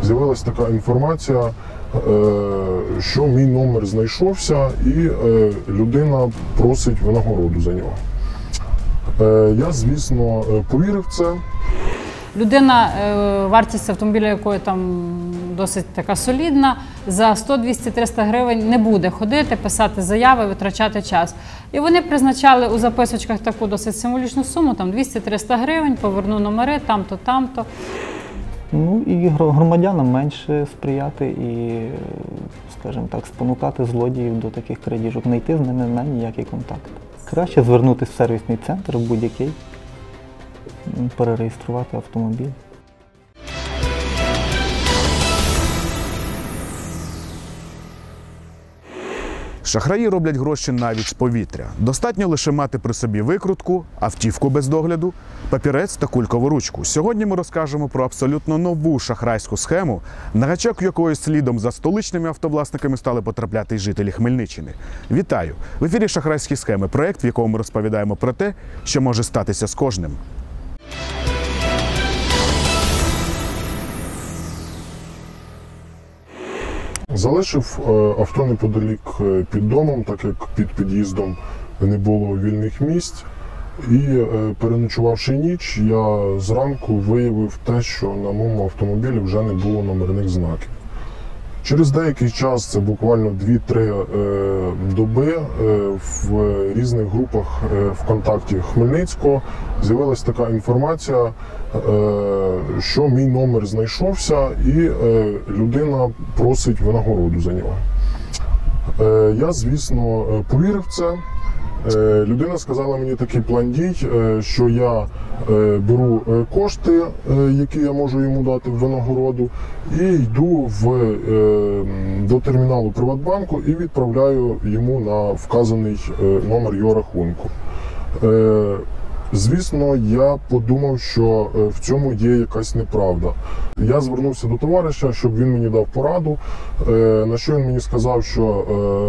з'явилася така інформація, що мій номер знайшовся і людина просить винагороду за нього. Я, звісно, повірив в це. Людина, вартість автомобіля якої там досить така солідна, за 100, 200, 300 гривень не буде ходити, писати заяви, витрачати час. І вони призначали у записочках таку досить символічну суму, там 200-300 гривень, поверну номери, там-то, там-то. Ну і громадянам менше сприяти і, скажімо так, спонукати злодіїв до таких крадіжок, не йти з ними на ніякий контакт. Краще звернутися в сервісний центр, в будь-який, перереєструвати автомобіль. Шахраї роблять гроші навіть з повітря. Достатньо лише мати при собі викрутку, автівку без догляду, папірець та кулькову ручку. Сьогодні ми розкажемо про абсолютно нову шахрайську схему, на гачок якої слідом за столичними автовласниками стали потрапляти й жителі Хмельниччини. Вітаю! В ефірі «Шахрайські схеми» – проєкт, в якому ми розповідаємо про те, що може статися з кожним. Залишив авто неподалік під домом, так як під під'їздом не було вільних місць. І переночувавши ніч, я зранку виявив те, що на моєму автомобілі вже не було номерних знаків. Через деякий час, це буквально 2-3 доби, в різних групах ВКонтакті Хмельницького з'явилася така інформація, що мій номер знайшовся і людина просить винагороду за нього. Я, звісно, повірив в це. Людина сказала мені такий план дій, що я беру кошти, які я можу йому дати в винагороду, і йду до терміналу Приватбанку і відправляю йому на вказаний номер його рахунку. Звісно, я подумав, що в цьому є якась неправда. Я звернувся до товариша, щоб він мені дав пораду, на що він мені сказав, що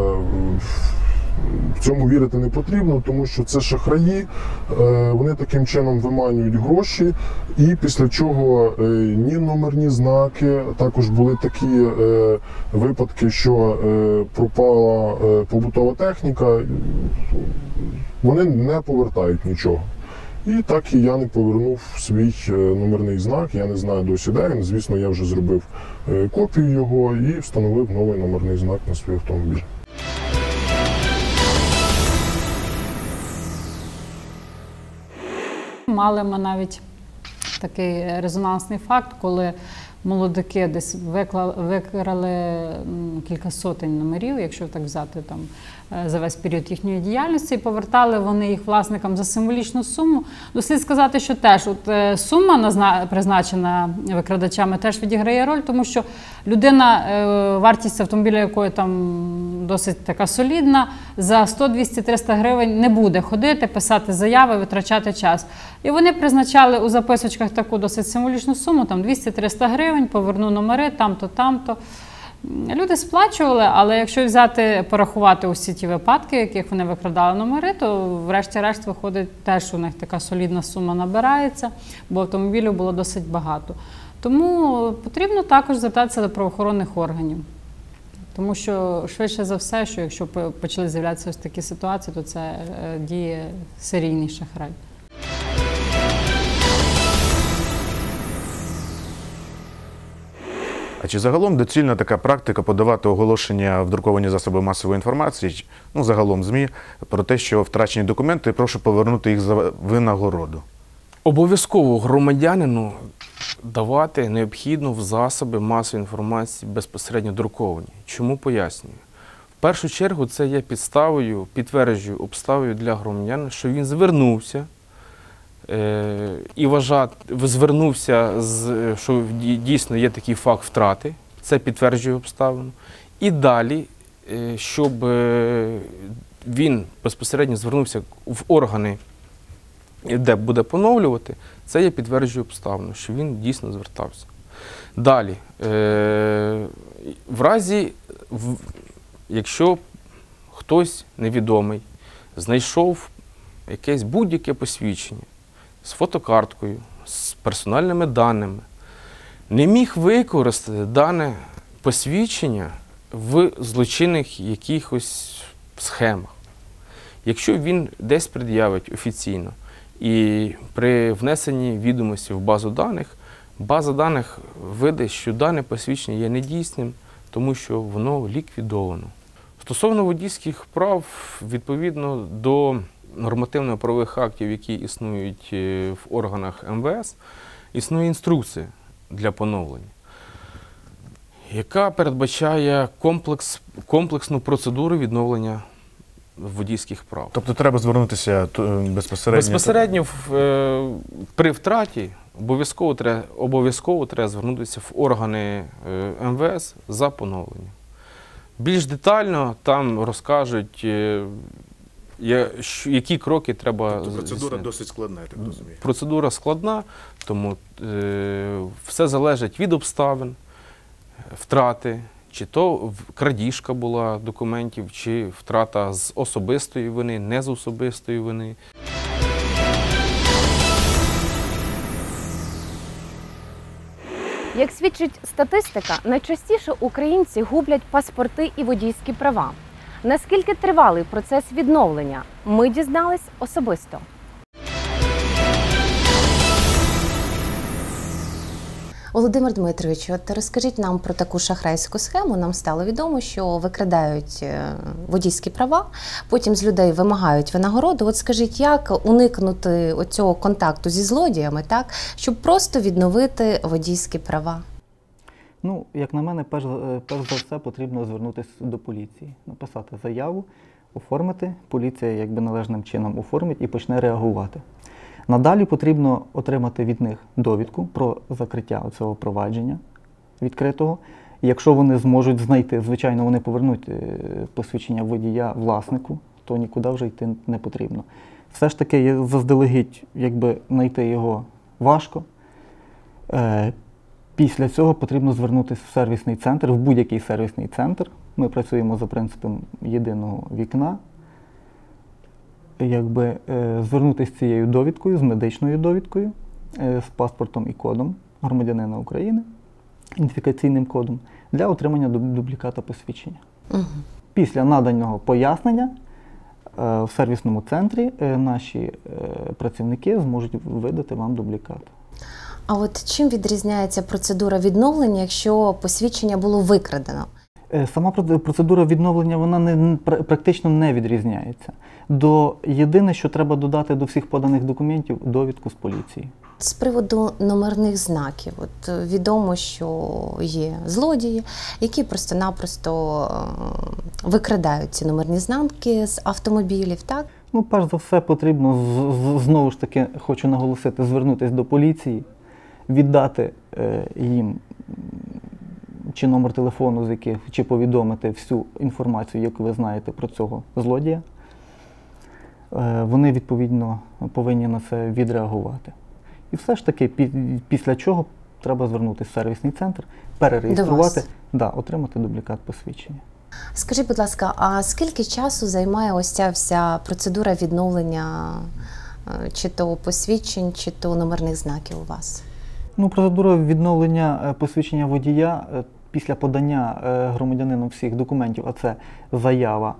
в цьому вірити не потрібно, тому що це шахраї, вони таким чином виманюють гроші, і після чого ні номерні знаки, також були такі випадки, що пропала побутова техніка, вони не повертають нічого. І так і я не повернув свій номерний знак, я не знаю досі де він. Звісно, я вже зробив копію його і встановив новий номерний знак на свій автомобіль. Мали ми навіть такий резонансний факт, коли молодики десь викрали кілька сотень номерів, якщо так взяти там за весь період їхньої діяльності, і повертали вони їх власникам за символічну суму. Слід сказати, що теж сума, призначена викрадачами, теж відіграє роль, тому що людина, вартість автомобіля якої там досить така солідна, за 100, 200, 300 гривень не буде ходити, писати заяви, витрачати час. І вони призначали у записочках таку досить символічну суму, там 200-300 гривень, поверну номери, там-то, там-то. Люди сплачували, але якщо взяти, порахувати усі ті випадки, яких вони викрадали номери, то врешті-решт виходить теж у них така солідна сума набирається, бо автомобілів було досить багато. Тому потрібно також звертатися до правоохоронних органів. Тому що швидше за все, що якщо почали з'являтися ось такі ситуації, то це діє серійний шахрай. А чи загалом доцільна така практика подавати оголошення в друковані засоби масової інформації, загалом ЗМІ, про те, що втрачені документи, прошу повернути їх за винагороду? Обов'язково громадянину давати необхідно в засоби масової інформації безпосередньо друковані. Чому пояснюю? В першу чергу це є підставою, підтверджую обставою для громадянина, що він звернувся і звернувся, що дійсно є такий факт втрати, це підтверджує обставину. І далі, щоб він безпосередньо звернувся в органи, де буде поновлювати, це є підтверджує обставину, що він дійсно звертався. Далі, в разі, якщо хтось невідомий знайшов якесь будь-яке посвідчення з фотокарткою, з персональними даними, не міг використати дане посвідчення в злочинних якихось схемах. Якщо він десь пред'явить офіційно і при внесенні відомості в база даних видасть, що дане посвідчення є недійсним, тому що воно ліквідовано. Стосовно водійських прав, відповідно до нормативно-правових актів, які існують в органах МВС, існує інструкція для поновлення, яка передбачає комплексну процедуру відновлення водійських прав. Тобто треба звернутися безпосередньо? Безпосередньо при втраті обов'язково треба звернутися в органи МВС за поновленням. Більш детально там розкажуть, які кроки треба Тобто процедура здійснити. досить складна, я так розумію. Процедура складна, тому все залежить від обставин, втрати, чи то крадіжка була документів, чи втрата з особистої вини, не з особистої вини. Як свідчить статистика, найчастіше українці гублять паспорти і водійські права. Наскільки тривалий процес відновлення, ми дізнались особисто. Володимир Дмитрович, от розкажіть нам про таку шахрайську схему. Нам стало відомо, що викрадають водійські права, потім з людей вимагають винагороду. От скажіть, як уникнути оцього контакту зі злодіями, так, щоб просто відновити водійські права? Ну, як на мене, перш за все потрібно звернутися до поліції, написати заяву, оформити, поліція якби належним чином оформить і почне реагувати. Надалі потрібно отримати від них довідку про закриття цього провадження відкритого. Якщо вони зможуть знайти, звичайно, вони повернуть посвідчення водія власнику, то нікуди вже йти не потрібно. Все ж таки, заздалегідь, якби знайти його важко. Після цього потрібно звернутися в сервісний центр, в будь-який сервісний центр. Ми працюємо за принципом єдиного вікна. Якби звернутися з цією довідкою, з медичною довідкою, з паспортом і кодом громадянина України, ідентифікаційним кодом, для отримання дубліката посвідчення. Угу. Після наданого пояснення в сервісному центрі наші працівники зможуть видати вам дублікат. А от чим відрізняється процедура відновлення, якщо посвідчення було викрадено? Сама процедура відновлення, вона практично не відрізняється. Єдине, що треба додати до всіх поданих документів, довідку з поліції. З приводу номерних знаків. От відомо, що є злодії, які просто-напросто викрадають ці номерні знаки з автомобілів, так? Ну, перш за все, потрібно, знову ж таки, хочу наголосити, звернутися до поліції, віддати їм чи номер телефону, з яких, чи повідомити всю інформацію, яку ви знаєте про цього злодія. Вони, відповідно, повинні на це відреагувати. І все ж таки, після чого треба звернутися в сервісний центр, перереєструвати, отримати дублікат посвідчення. Скажіть, будь ласка, а скільки часу займає ось ця вся процедура відновлення чи то посвідчень, чи то номерних знаків у вас? Ну, процедура відновлення посвідчення водія після подання громадянином всіх документів, а це заява,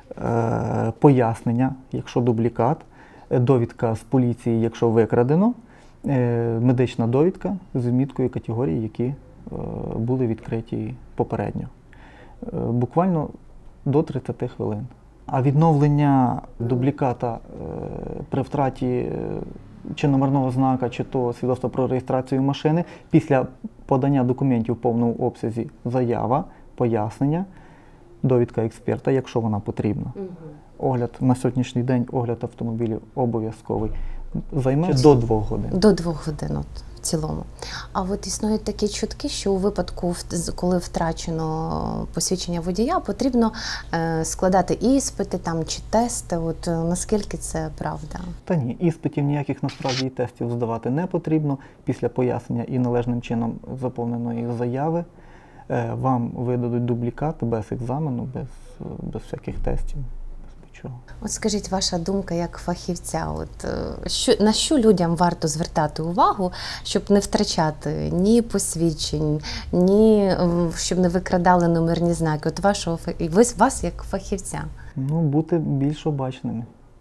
пояснення, якщо дублікат, довідка з поліції, якщо викрадено, медична довідка з відміткою категорій, які були відкриті попередньо. Буквально до 30 хвилин. А відновлення дубліката при втраті чи номерного знака, чи то свідоцтва про реєстрацію машини, після подання документів в повному обсязі заява, пояснення, довідка експерта, якщо вона потрібна. Огляд на сьогоднішній день, огляд автомобілів обов'язковий. Займе до 2 годин. До 2 годин в цілому. А от існують такі чутки, що у випадку, коли втрачено посвідчення водія, потрібно складати іспити там, чи тести. От наскільки це правда? Та ні, іспитів ніяких насправді і тестів здавати не потрібно. Після пояснення і належним чином заповненої заяви вам видадуть дублікат без екзамену, без всяких тестів. чого. От скажіть, ваша думка як фахівця, на що людям варто звертати увагу, щоб не втрачати ні посвідчень, ні щоб не викрадали номерні знаки? От вас як фахівця. Ну, бути більш обачними.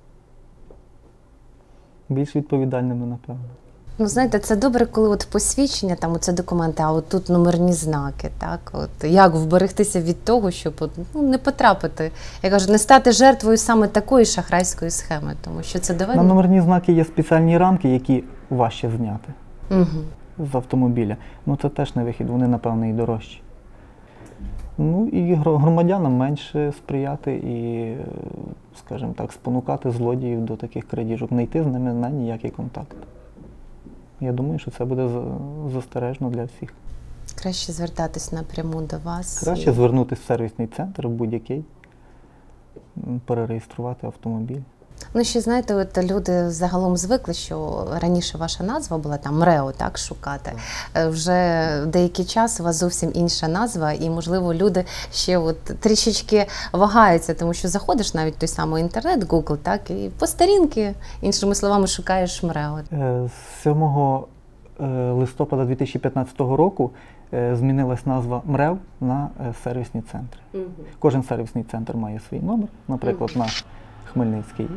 Більш відповідальними, напевно. Ну, знаєте, це добре, коли от посвідчення, там оце документи, а от тут номерні знаки, так? От як вберегтися від того, щоб не потрапити, я кажу, не стати жертвою саме такої шахрайської схеми, тому що це На доведено. номерні знаки є спеціальні рамки, які важче зняти Угу. з автомобіля. Ну, це теж не вихід, вони, напевно, і дорожчі. Ну, і громадянам менше сприяти і, скажімо так, спонукати злодіїв до таких крадіжок, не йти з ними на ніякий контакт. Я думаю, що це буде застережно для всіх. Краще звертатись напряму до вас. Краще звернутися в сервісний центр, в будь-який, перереєструвати автомобіль. Ну, ще, знаєте, от люди загалом звикли, що раніше ваша назва була там МРЕО, так, шукати. Вже деякий час у вас зовсім інша назва, і, можливо, люди ще от трішечки вагаються, тому що заходиш навіть в той самий інтернет, Google, так, і по сторінки, іншими словами, шукаєш МРЕО. З 7 листопада 2015 року змінилась назва МРЕВ на сервісні центри. Кожен сервісний центр має свій номер, наприклад, наш Хмельницький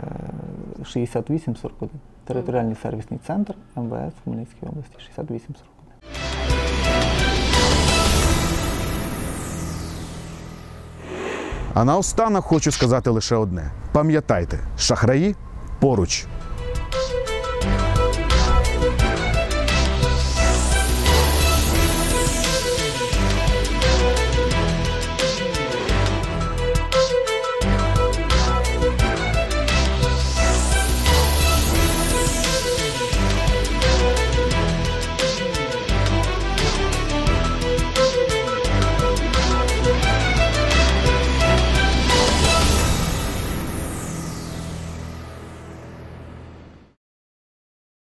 6841, територіальний сервісний центр МВС в Хмельницькій області 6841. А наостанок хочу сказати лише одне. Пам'ятайте, шахраї поруч.